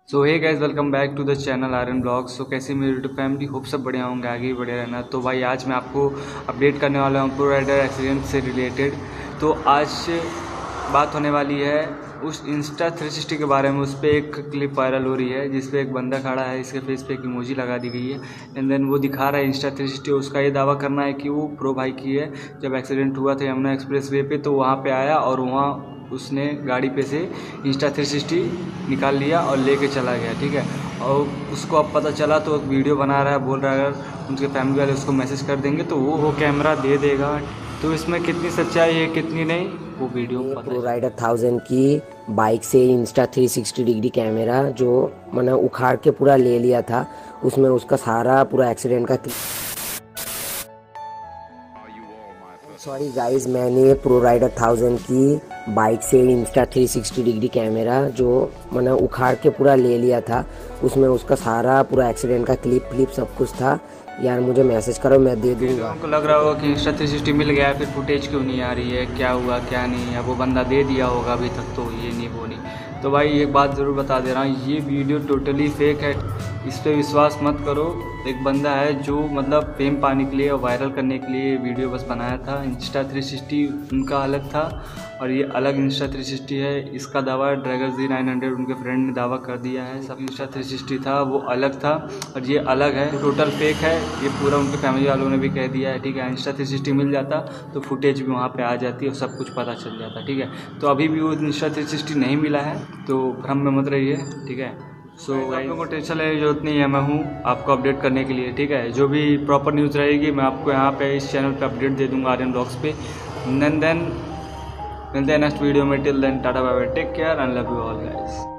So hey guys, welcome back to the channel Aryan blogs. So कैसी मेरी YouTube family, hope सब बढ़िया होंगे, आगे भी बढ़िया रहना। तो भाई आज मैं आपको अपडेट करने वाला हूँ प्रो राइडर एक्सीडेंट से रिलेटेड। तो आज बात होने वाली है उस इंस्टा 360 के बारे में। उस पर एक क्लिप वायरल हो रही है जिस पे एक बंदा खड़ा है, इसके फेस पे एक इमोजी लगा दी गई है एंड देन वो दिखा रहा है इंस्टा 360। उसका ये दावा करना है कि वो प्रो भाई की है। जब एक्सीडेंट हुआ था यमुना एक्सप्रेस वे पे तो वहाँ पे आया और वहाँ उसने गाड़ी पे से इंस्टा 360 निकाल लिया और लेके चला गया, ठीक है। और उसको अब पता चला तो वीडियो बना रहा है, बोल रहा है अगर उनके फैमिली वाले उसको मैसेज कर देंगे तो वो कैमरा दे देगा। तो इसमें कितनी सच्चाई है कितनी नहीं वो वीडियो पता प्रो राइडर 1000 की बाइक से इंस्टा 360 डिग्री कैमरा जो मैंने उखाड़ के पूरा ले लिया था, उसमें उसका सारा पूरा एक्सीडेंट का सॉरी गाइस, मैंने प्रो राइडर 1000 की बाइक से इंस्टा 360 डिग्री कैमरा जो मैंने उखाड़ के पूरा ले लिया था, उसमें उसका सारा पूरा एक्सीडेंट का क्लिप सब कुछ था। यार मुझे मैसेज करो, मैं दे दूंगा। आपको लग रहा होगा कि इंस्टा 360 मिल गया फिर फुटेज क्यों नहीं आ रही है, क्या हुआ क्या नहीं है, वो बंदा दे दिया होगा अभी तक तो ये नहीं वो नहीं। तो भाई एक बात ज़रूर बता दे रहा हूँ, ये वीडियो टोटली फेक है, इस पर विश्वास मत करो। एक बंदा है जो मतलब फेम पाने के लिए और वायरल करने के लिए वीडियो बस बनाया था। इंस्टा 360 उनका अलग था और ये अलग इंस्टा 360 है। इसका दावा ड्रैगन जी 900 उनके फ्रेंड ने दावा कर दिया है। सब इंस्टा 360 था वो अलग था और ये अलग है, टोटल फेक है। ये पूरा उनके फैमिली वालों ने भी कह दिया है, ठीक है। इंस्टा 360 मिल जाता तो फुटेज भी वहाँ पे आ जाती और सब कुछ पता चल जाता, ठीक है। तो अभी भी वो इंस्टा 360 नहीं मिला है तो भ्रम में मत रहिए, ठीक है। सो आप लोगों को टेंशन लेने की जरूरत नहीं है, मैं हूँ आपको अपडेट करने के लिए, ठीक है। जो भी प्रॉपर न्यूज़ रहेगी मैं आपको यहाँ पे इस चैनल पे अपडेट दे दूँगा आर्यन ब्लॉग्स पे। देन मिलते हैं नेक्स्ट वीडियो में। Till then tata bye bye, take care and love you all guys.